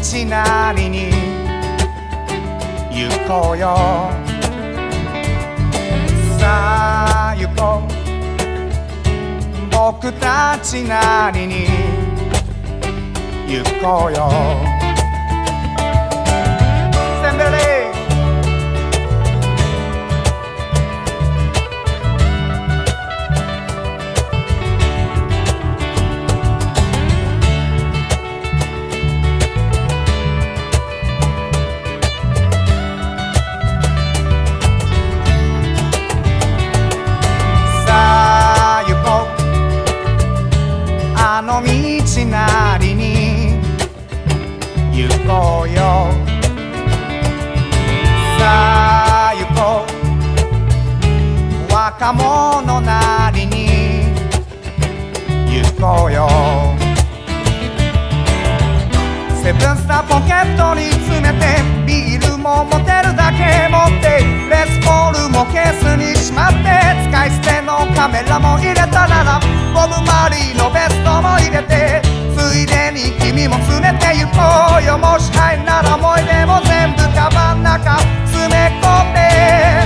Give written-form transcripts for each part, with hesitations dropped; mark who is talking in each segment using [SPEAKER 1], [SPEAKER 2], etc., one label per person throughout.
[SPEAKER 1] なりに行こうよ。さあ行こう、僕たちなりに行こうよ。センベレあの道なりに行こうよ。さあ行こう、若者なりに行こうよ。セブンスターポケットに詰めて、ビールも持てるだけ持って、レスポールもケースにしまって、使い捨てのカメラも入れたなら、ボブ・マリーのベストも入れて、ついでに君も詰めて行こうよ。もし入んなら思い出も全部カバン中詰め込んで、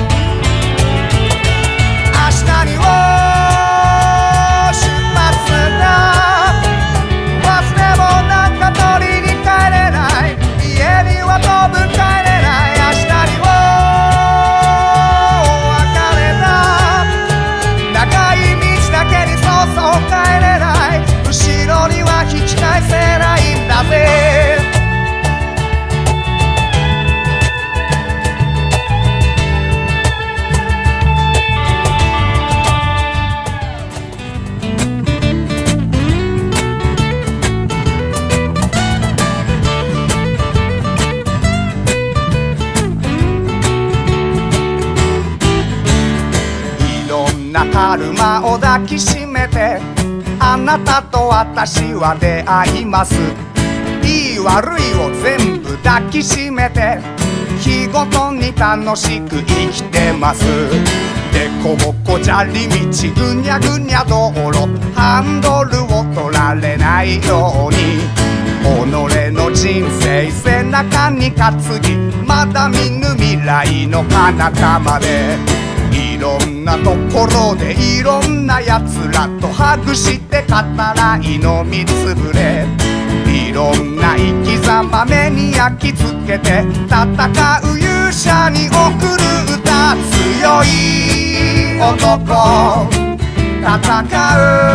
[SPEAKER 1] 明日にを出発だ。忘れもなんか取りに帰れない、家には当分帰れない。明日にを別れだ。長い道だけにそうそう帰れない。後ろには引き返せないんだぜ。いろんなカルマを抱きしめて、あなたと私は出会います。いい悪いを全部抱きしめて、日ごとに楽しく生きてます。でこぼこ砂利道、ぐにゃぐにゃ道路、ハンドルを取られないように、己の人生背中に担ぎ、まだ見ぬ未来の彼方まで。いろんなところでいろんなやつらとハグして語らいのみつぶれ、いろんな生き様目に焼き付けて戦う勇者に送る歌。強い男戦う